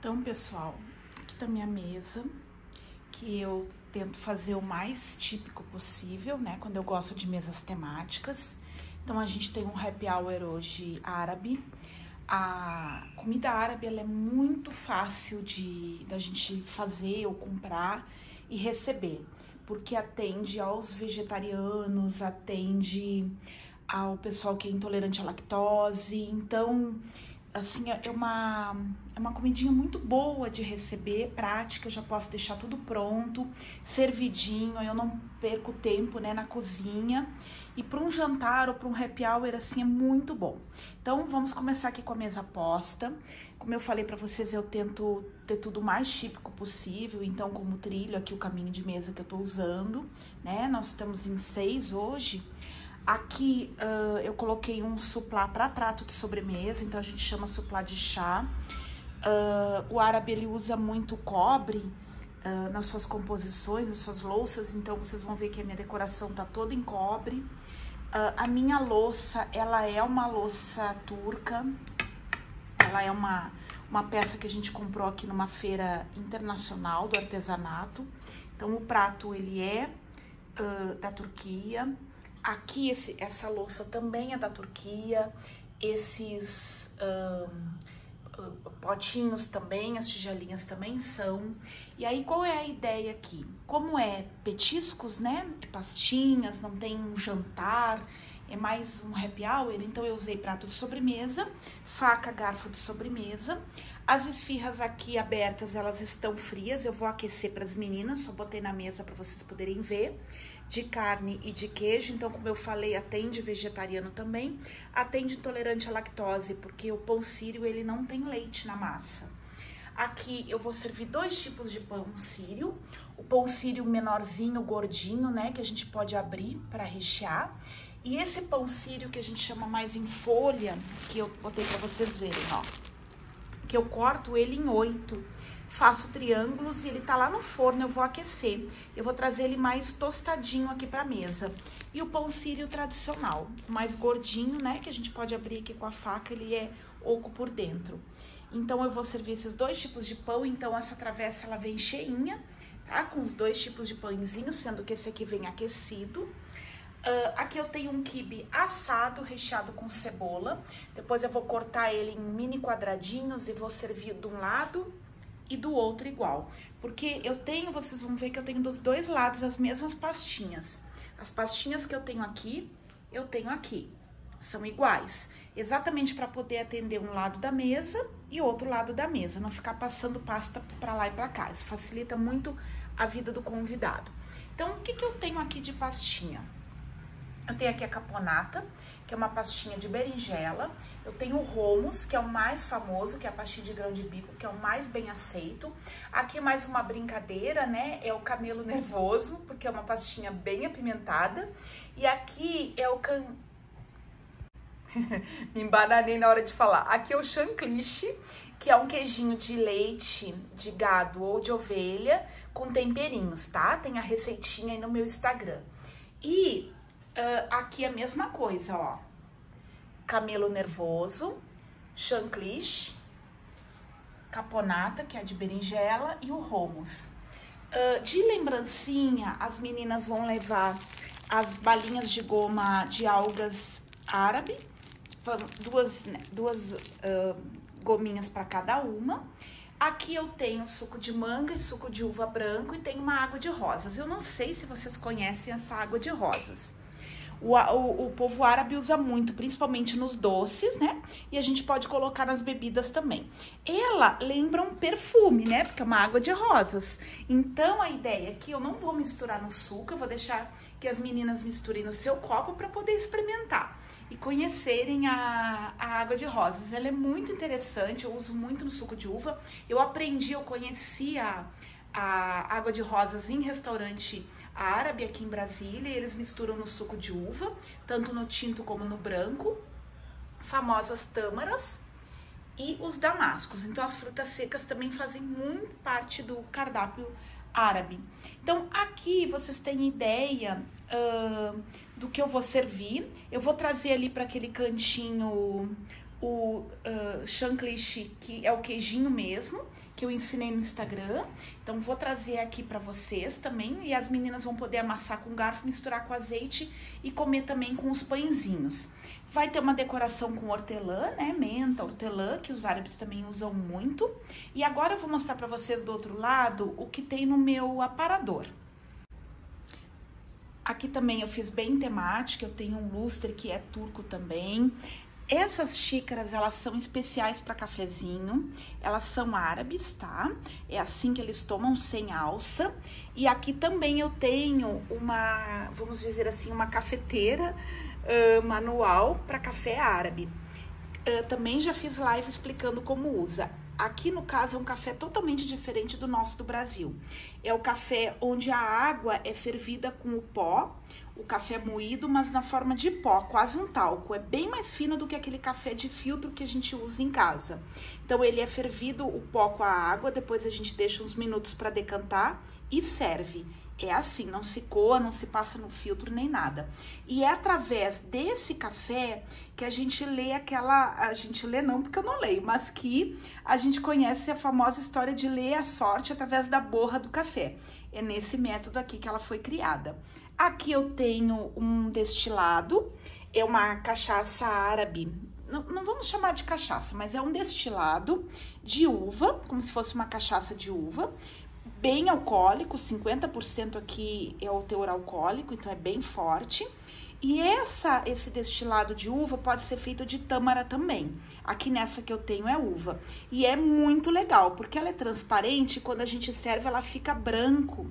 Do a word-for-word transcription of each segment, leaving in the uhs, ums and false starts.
Então, pessoal, aqui tá minha mesa, que eu tento fazer o mais típico possível, né? Quando eu gosto de mesas temáticas. Então, a gente tem um happy hour hoje árabe. A comida árabe, ela é muito fácil de da gente fazer ou comprar e receber, porque atende aos vegetarianos, atende ao pessoal que é intolerante à lactose. Então, assim, é uma, é uma comidinha muito boa de receber, prática. Eu já posso deixar tudo pronto, servidinho, eu não perco tempo, né, na cozinha. E para um jantar ou para um happy hour, assim, é muito bom. Então, vamos começar aqui com a mesa posta. Como eu falei para vocês, eu tento ter tudo o mais típico possível. Então, como trilho aqui o caminho de mesa que eu tô usando, né? Nós estamos em seis hoje. Aqui uh, eu coloquei um suplá para prato de sobremesa, então a gente chama suplá de chá. Uh, o árabe, ele usa muito cobre uh, nas suas composições, nas suas louças, então vocês vão ver que a minha decoração tá toda em cobre. Uh, a minha louça, ela é uma louça turca, ela é uma, uma peça que a gente comprou aqui numa feira internacional do artesanato. Então o prato, ele é uh, da Turquia. Aqui, esse, essa louça também é da Turquia, esses um, uh, potinhos também, as tigelinhas também são. E aí, qual é a ideia aqui? Como é petiscos, né? É pastinhas, não tem um jantar, é mais um happy hour, então eu usei prato de sobremesa, faca, garfo de sobremesa. As esfirras aqui abertas, elas estão frias, eu vou aquecer para as meninas, só botei na mesa para vocês poderem ver. De carne e de queijo, então, como eu falei, atende vegetariano também, atende intolerante à lactose, porque o pão sírio, ele não tem leite na massa. Aqui eu vou servir dois tipos de pão sírio, o pão sírio menorzinho, gordinho, né, que a gente pode abrir para rechear, e esse pão sírio que a gente chama mais em folha, que eu botei para vocês verem, ó, que eu corto ele em oito. Faço triângulos e ele tá lá no forno, eu vou aquecer. Eu vou trazer ele mais tostadinho aqui pra mesa. E o pão sírio tradicional, mais gordinho, né? Que a gente pode abrir aqui com a faca, ele é oco por dentro. Então, eu vou servir esses dois tipos de pão. Então, essa travessa, ela vem cheinha, tá? Com os dois tipos de pãezinhos, sendo que esse aqui vem aquecido. Uh, aqui eu tenho um quibe assado, recheado com cebola. Depois eu vou cortar ele em mini quadradinhos e vou servir de um lado e do outro igual, porque eu tenho, vocês vão ver que eu tenho dos dois lados as mesmas pastinhas. As pastinhas que eu tenho aqui, eu tenho aqui, são iguais, exatamente para poder atender um lado da mesa e outro lado da mesa, não ficar passando pasta para lá e para cá. Isso facilita muito a vida do convidado. Então, o que que eu tenho aqui de pastinha? Eu tenho aqui a caponata, que é uma pastinha de berinjela. Eu tenho o hummus, que é o mais famoso, que é a pastinha de grão de bico, que é o mais bem aceito. Aqui mais uma brincadeira, né? É o camelo nervoso, porque é uma pastinha bem apimentada. E aqui é o can... Me embananei na hora de falar. Aqui é o chantilly, que é um queijinho de leite de gado ou de ovelha com temperinhos, tá? Tem a receitinha aí no meu Instagram. E Uh, aqui a mesma coisa, ó, camelo nervoso, chantilly, caponata, que é de berinjela, e o hummus. Uh, de lembrancinha, as meninas vão levar as balinhas de goma de algas árabe, duas, né, duas uh, gominhas para cada uma. Aqui eu tenho suco de manga e suco de uva branco e tenho uma água de rosas. Eu não sei se vocês conhecem essa água de rosas. O, o, o povo árabe usa muito, principalmente nos doces, né? E a gente pode colocar nas bebidas também. Ela lembra um perfume, né? Porque é uma água de rosas. Então, a ideia é que eu não vou misturar no suco, eu vou deixar que as meninas misturem no seu copo para poder experimentar e conhecerem a, a água de rosas. Ela é muito interessante, eu uso muito no suco de uva. Eu aprendi, eu conheci a, a água de rosas em restaurante árabe aqui em Brasília, e eles misturam no suco de uva, tanto no tinto como no branco, famosas tâmaras e os damascos. Então, as frutas secas também fazem muito parte do cardápio árabe. Então, aqui vocês têm ideia uh, do que eu vou servir. Eu vou trazer ali para aquele cantinho o uh, Shanklish, que é o queijinho mesmo, que eu ensinei no Instagram. Então vou trazer aqui para vocês também, e as meninas vão poder amassar com garfo, misturar com azeite e comer também com os pãezinhos. Vai ter uma decoração com hortelã, né, menta, hortelã, que os árabes também usam muito. E agora eu vou mostrar para vocês do outro lado o que tem no meu aparador. Aqui também eu fiz bem temática, eu tenho um lustre que é turco também. Essas xícaras, elas são especiais para cafezinho, elas são árabes, tá? É assim que eles tomam, sem alça. E aqui também eu tenho uma, vamos dizer assim, uma cafeteira uh, manual para café árabe. Uh, também já fiz live explicando como usa. Aqui, no caso, é um café totalmente diferente do nosso do Brasil. É o café onde a água é fervida com o pó, o café moído, mas na forma de pó, quase um talco. É bem mais fino do que aquele café de filtro que a gente usa em casa. Então, ele é fervido o pó com a água, depois a gente deixa uns minutos para decantar e serve. É assim, não se coa, não se passa no filtro nem nada. E é através desse café que a gente lê aquela... A gente lê não, porque eu não leio, mas que a gente conhece a famosa história de ler a sorte através da borra do café. É nesse método aqui que ela foi criada. Aqui eu tenho um destilado, é uma cachaça árabe. Não, não vamos chamar de cachaça, mas é um destilado de uva, como se fosse uma cachaça de uva. Bem alcoólico, cinquenta por cento aqui é o teor alcoólico, então é bem forte. E essa, esse destilado de uva pode ser feito de tâmara também. Aqui nessa que eu tenho é uva. E é muito legal, porque ela é transparente e quando a gente serve ela fica branco.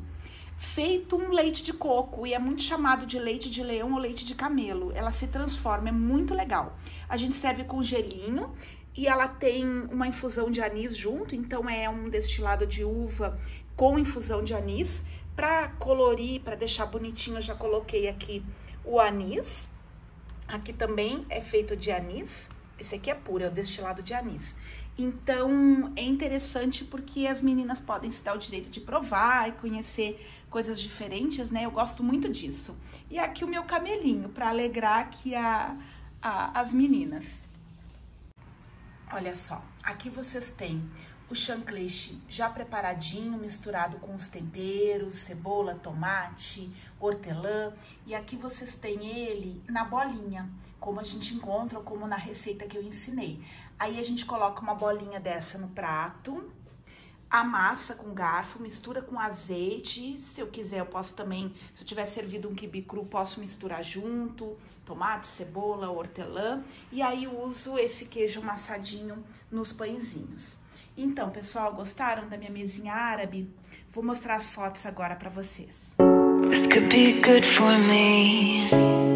Feito um leite de coco, e é muito chamado de leite de leão ou leite de camelo. Ela se transforma, é muito legal. A gente serve com gelinho. E ela tem uma infusão de anis junto, então é um destilado de uva com infusão de anis. Para colorir, para deixar bonitinho, eu já coloquei aqui o anis. Aqui também é feito de anis. Esse aqui é puro, é o destilado de anis. Então, é interessante porque as meninas podem se dar o direito de provar e conhecer coisas diferentes, né? Eu gosto muito disso. E aqui o meu camelinho, para alegrar aqui a, a, as meninas. Olha só, aqui vocês têm o Shanklish já preparadinho, misturado com os temperos, cebola, tomate, hortelã. E aqui vocês têm ele na bolinha, como a gente encontra, ou como na receita que eu ensinei. Aí a gente coloca uma bolinha dessa no prato, amassa com garfo, mistura com azeite. Se eu quiser, eu posso também, se eu tiver servido um quibe cru, posso misturar junto, tomate, cebola, hortelã. E aí uso esse queijo amassadinho nos pãezinhos. Então, pessoal, gostaram da minha mesinha árabe? Vou mostrar as fotos agora pra vocês. This could be good for me.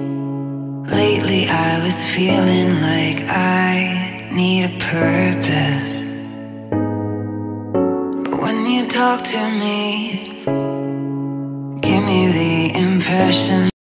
Lately I was feeling like I need a purpose. But when you talk to me, give me the impression